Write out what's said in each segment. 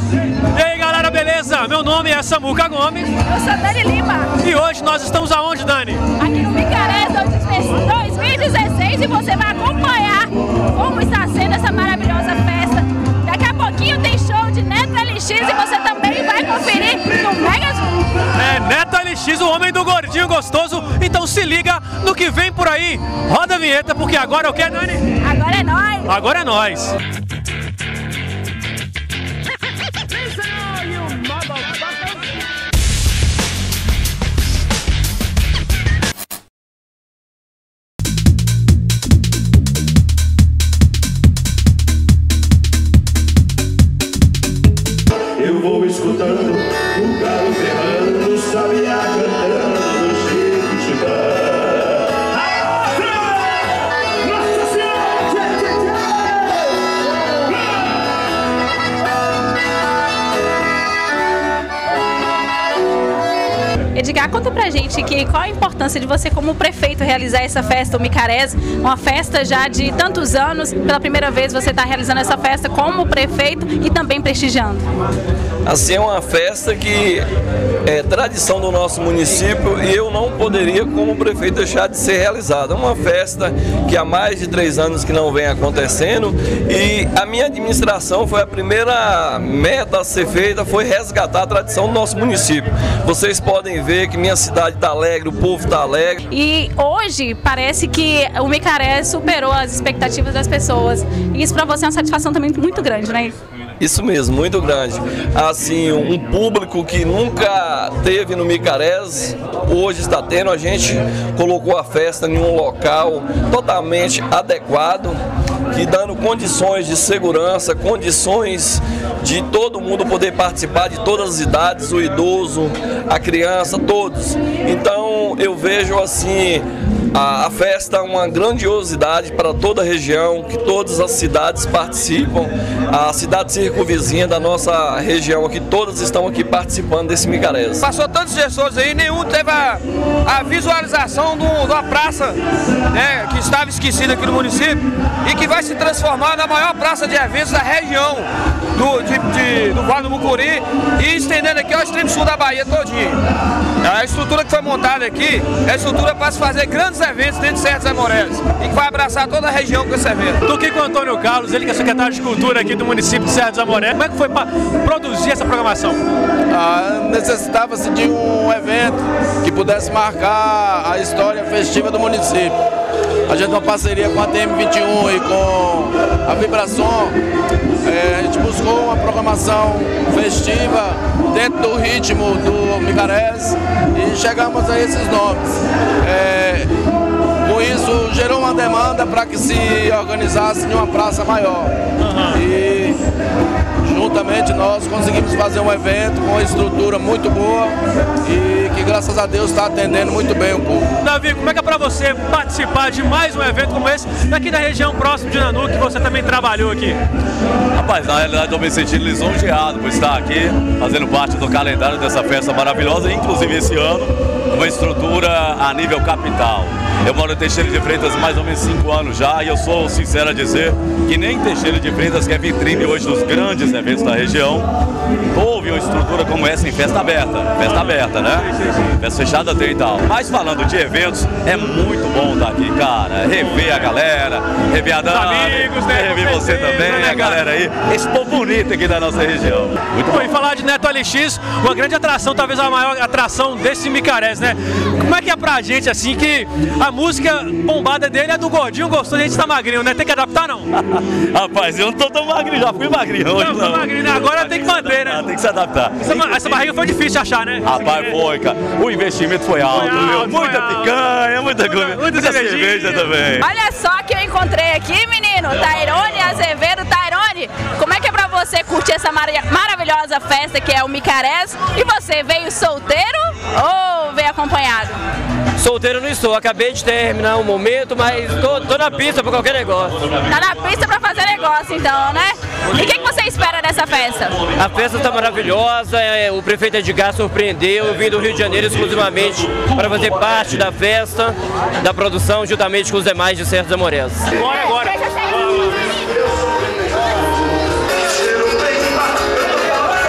E aí galera, beleza? Meu nome é Samuca Gomes. Eu sou Dani Lima. E hoje nós estamos aonde, Dani? Aqui no Micarés 2016 e você vai acompanhar como está sendo essa maravilhosa festa. Daqui a pouquinho tem show de Neto LX e você também vai conferir no Mega Zoom. É, Neto LX, o homem do gordinho gostoso. Então se liga no que vem por aí. Roda a vinheta, porque agora é o que, Dani? Agora é nóis. Agora é nóis. Eu vou escutando o galo ferrando, o sabiá cantando, o chico chutando. Nossa Senhora! Edgar, conta pra gente qual a importância de você como prefeito realizar essa festa, o Micarés, uma festa já de tantos anos, pela primeira vez você está realizando essa festa como prefeito e também prestigiando. Assim, é uma festa que é tradição do nosso município e eu não poderia, como prefeito, deixar de ser realizada. É uma festa que há mais de 3 anos que não vem acontecendo e a minha administração foi a primeira meta a ser feita, foi resgatar a tradição do nosso município. Vocês podem ver que minha cidade está alegre, o povo está alegre. E hoje parece que o Micarés superou as expectativas das pessoas. E isso para você é uma satisfação também muito grande, né? Isso mesmo, muito grande. Assim, um público que nunca teve no Micarés, hoje está tendo. A gente colocou a festa em um local totalmente adequado, que dando condições de segurança, condições de todo mundo poder participar, de todas as idades, o idoso, a criança, todos. Então eu vejo assim a festa uma grandiosidade para toda a região, que todas as cidades participam, a cidade circunvizinha da nossa região aqui, todas estão aqui participando desse Micarés. Passou tantos gestores aí, nenhum teve a visualização de uma praça, né, que estava esquecida aqui no município e que vai se transformar na maior praça de eventos da região do Vale do Mucuri e estendendo aqui ao extremo sul da Bahia todinho. A estrutura que foi montada aqui é a estrutura para se fazer grandes eventos dentro de Serra dos Amorelos e que vai abraçar toda a região com esse evento. Tô aqui com o Antônio Carlos, ele que é secretário de Cultura aqui do município de Serra dos Amorelos. Como é que foi para produzir essa programação? Necessitava-se de um evento que pudesse marcar a história festiva do município. A gente, uma parceria com a TM21 e com a Vibração, a gente buscou uma programação festiva dentro do ritmo do Micarés e chegamos a esses nomes. Com isso gerou uma demanda para que se organizasse em uma praça maior. E juntamente nós conseguimos fazer um evento com uma estrutura muito boa e que graças a Deus está atendendo muito bem o público. Davi, como é que é para você participar de mais um evento como esse daqui da região próxima de Nanu, que você também trabalhou aqui? Rapaz, na realidade estou me sentindo lisonjeado por estar aqui, fazendo parte do calendário dessa festa maravilhosa, inclusive esse ano, uma estrutura a nível capital. Eu moro em Teixeira de Freitas há mais ou menos 5 anos já e eu sou sincero a dizer que nem Teixeira de Freitas, que é vitrine hoje dos grandes eventos da região, houve uma estrutura como essa em festa aberta, né? Festa fechada tem e tal. Mas falando de eventos, é muito bom estar aqui, cara, rever a galera, rever a Dani, amigos, né? rever você também, né, a galera aí, esse povo bonito aqui da nossa região. Muito bom. E falar de Neto LX, uma grande atração, talvez a maior atração desse Micarés, né? Como é que é pra gente, assim, que a música bombada dele é do gordinho gostoso, a gente tá magrinho, né? Tem que adaptar, não? Rapaz, eu não tô tão magrinho, já fui magrinho hoje, não. Magrinho, né? Agora tem que manter, né? Tem que se adaptar. Essa barriga foi difícil de achar, né? Rapaz, foi, cara. O investimento foi alto, viu? Muita picanha, muita cerveja também. Olha só que eu encontrei aqui, menino, Tairone Azevedo. Tairone, como é que é pra você curtir essa maravilhosa festa que é o Micarés? E você veio solteiro ou veio acompanhado? Solteiro não estou, acabei de terminar um momento, mas tô na pista para qualquer negócio. Tá na pista para fazer negócio então, né? E o que você espera dessa festa? A festa está maravilhosa, o prefeito Edgar surpreendeu, eu vim do Rio de Janeiro exclusivamente para fazer parte da festa, da produção, juntamente com os demais de Serra dos Amorelos. Agora.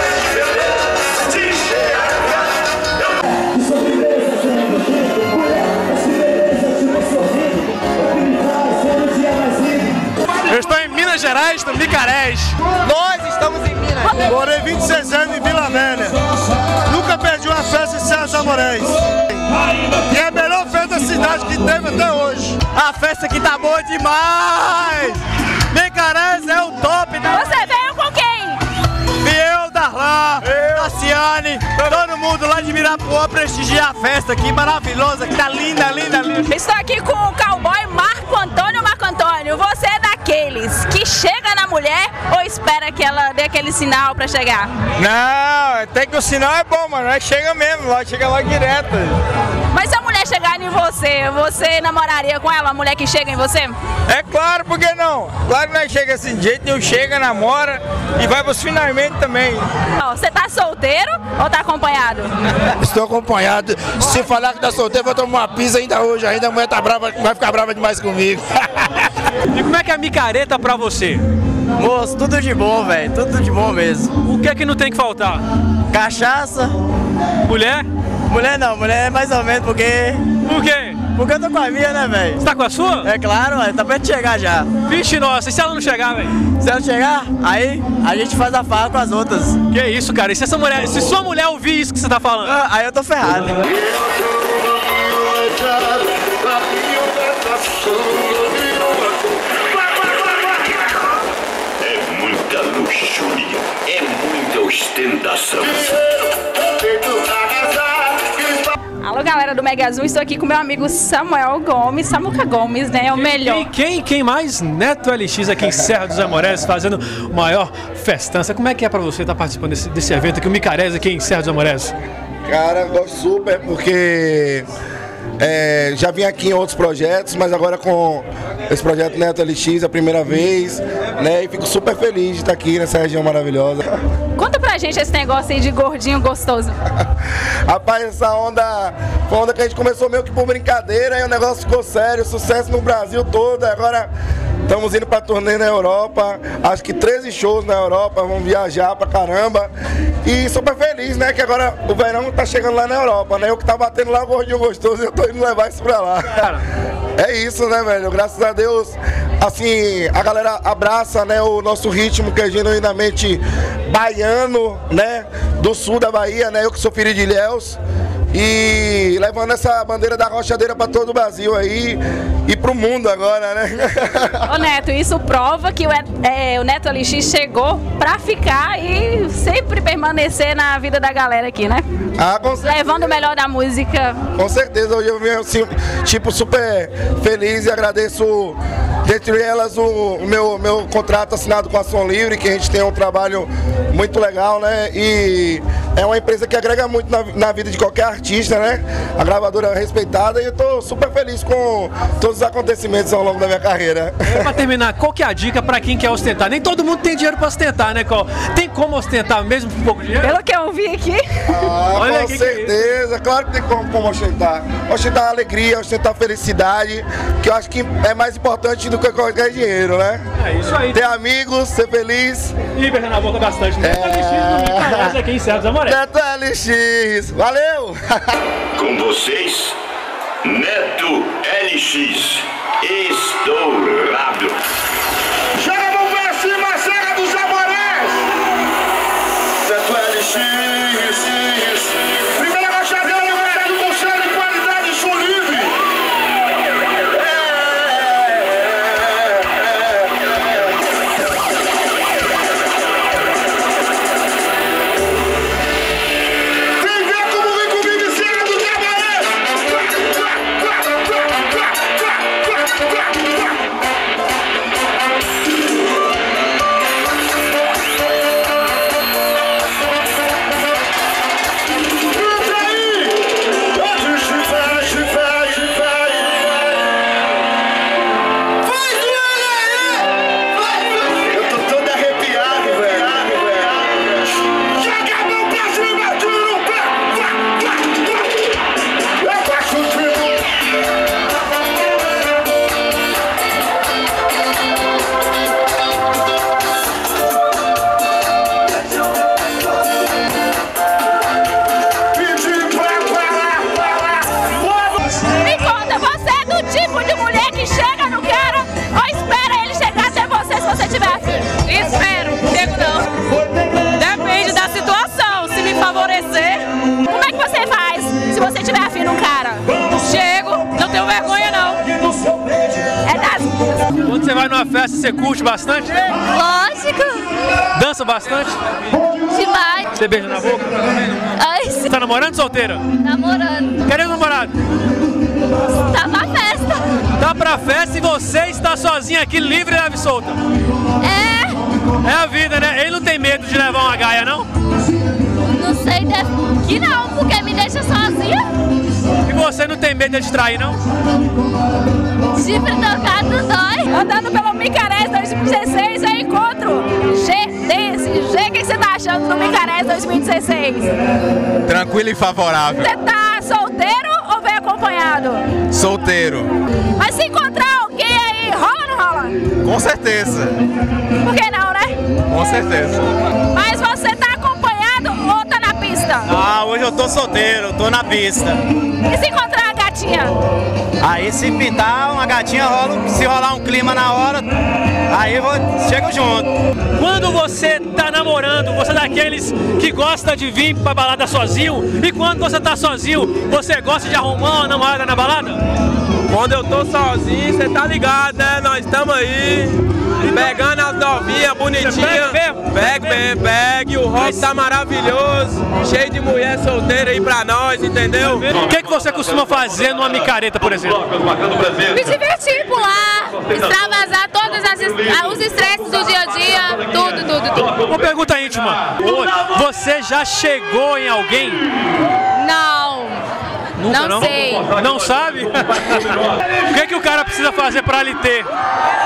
Micarés. Nós estamos em Minas. Morei 26 anos em Vila Velha. Nunca perdi uma festa em Serra dos Amorés. E é a melhor festa da cidade que teve até hoje. A festa aqui tá boa demais. Micarés é o top, né? Você veio com quem? Eu, Darlan, Tassiane, todo mundo lá de Mirapuã prestigiar a festa aqui, maravilhosa, que tá linda, linda, linda. Estou aqui com o cowboy Marco Antônio. Marco Antônio, você é daqueles que chega na mulher ou espera que ela dê aquele sinal pra chegar? Não, até que o sinal é bom, mano, chega mesmo, chega logo direto. Mas se a mulher chegar em você, você namoraria com ela, a mulher que chega em você? É claro, por que não? Claro que nós chega assim, de jeito nenhum, chega, namora e vai pros finalmente também. Você tá solteiro ou tá acompanhado? Estou acompanhado. Se falar que tá solteiro, vou tomar uma pizza ainda hoje. Ainda a mulher tá brava, vai ficar brava demais comigo. E como é que é a micareta pra você? Moço, tudo de bom, velho, tudo de bom mesmo. O que é que não tem que faltar? Cachaça. Mulher? Mulher não, mulher é mais ou menos porque... Por quê? Porque eu tô com a minha, né, velho? Você tá com a sua? É claro, velho, tá perto de chegar já. Vixe, nossa, e se ela não chegar, velho? Se ela chegar, aí a gente faz a farra com as outras. Que isso, cara? E se essa mulher, se sua mulher ouvir isso que você tá falando? Aí eu tô ferrado. É muita luxúria, é muita ostentação. Alô, galera do Mega Zoom, estou aqui com meu amigo Samuel Gomes, Samuca Gomes, né? É o melhor. Quem mais? Neto LX aqui em Serra dos Amorés, fazendo o maior festança. Como é que é pra você estar participando desse evento aqui, o Micarés aqui em Serra dos Amorés? Cara, gosto super porque já vim aqui em outros projetos, mas agora com esse projeto Neto LX é a primeira vez, né? E fico super feliz de estar aqui nessa região maravilhosa. Conta pra gente esse negócio aí de gordinho gostoso. Rapaz, essa onda foi uma onda que a gente começou meio que por brincadeira, e o negócio ficou sério, sucesso no Brasil todo. Agora estamos indo pra turnê na Europa, acho que 13 shows na Europa, vamos viajar pra caramba. E super feliz, né, que agora o verão tá chegando lá na Europa, né? Eu que tá batendo lá o gordinho gostoso, eu tô indo levar isso pra lá. É isso, né, velho? Graças a Deus, assim, a galera abraça, né, o nosso ritmo, que é genuinamente baiano, né, do sul da Bahia, né, eu que sou filho de Ilhéus, e levando essa bandeira da rochadeira para todo o Brasil aí e pro mundo agora, né? Ô Neto, isso prova que o Neto LX chegou pra ficar e sempre permanecer na vida da galera aqui, né? Ah, com certeza. Levando o melhor da música. Com certeza, hoje eu vim assim, tipo, super feliz e agradeço, dentre elas, o meu contrato assinado com a Som Livre, que a gente tem um trabalho muito legal, né? E é uma empresa que agrega muito na vida de qualquer artista, né? A gravadora é respeitada e eu tô super feliz com todos os acontecimentos ao longo da minha carreira. Pra terminar, qual que é a dica pra quem quer ostentar? Nem todo mundo tem dinheiro pra ostentar, né, Col? Tem como ostentar mesmo com pouco dinheiro? Pelo que eu vi aqui. Olha com certeza, claro que tem como ostentar. Ostentar alegria, ostentar felicidade, que eu acho que é mais importante do que qualquer dinheiro, né? É isso aí. Ter amigos, ser feliz. E beijar na boca bastante. Neto LX no Micarés aqui em Serra dos Amorés. Neto LX, valeu! Com vocês, Neto LX, estourado. Joga a mão pra cima, Serra dos Amorés! Neto LX, primeira rochadeira, velho, com selo de qualidade, som livre. Vem ver como vem comigo em Serra dos Amorés! você curte bastante? Lógico. Dança bastante? Demais. Você beija na boca? Ai, sim. Você tá namorando ou solteira? Namorando. Cadê o namorado? Tá pra festa. Tá pra festa e você está sozinha aqui, livre e leve solta. É a vida, né? Ele não tem medo de levar uma gaia, não? Não sei, que não, porque me deixa sozinha. E você não tem medo de trair, não? Chifre tocado não dói. Andando pelo Micarés 2016, eu encontro G desse. G, o que você tá achando do Micarés 2016? Tranquilo e favorável. Você tá solteiro ou vem acompanhado? Solteiro. Mas se encontrar alguém aí, rola ou não rola? Com certeza. Por que não, né? Com certeza. Mas você tá acompanhado ou tá na pista? Ah, hoje eu tô solteiro, tô na pista. E se encontrar a gatinha? Aí se pintar uma gatinha rola, se rolar um clima na hora, aí chego junto. Quando você tá namorando, você é daqueles que gosta de vir pra balada sozinho? E quando você tá sozinho, você gosta de arrumar uma namorada na balada? Quando eu tô sozinho, você tá ligado, né? Nós estamos aí, pegando as novinhas bonitinhas. Pega. O rock tá maravilhoso, cheio de mulher solteira aí pra nós, entendeu? O que você costuma fazer numa micareta, por exemplo? Me divertir, pular, extravasar todos os estresses do dia a dia, tudo. Uma pergunta íntima. Você já chegou em alguém? Não. Nunca, não sei. Não sabe? O que o cara precisa fazer pra lhe ter?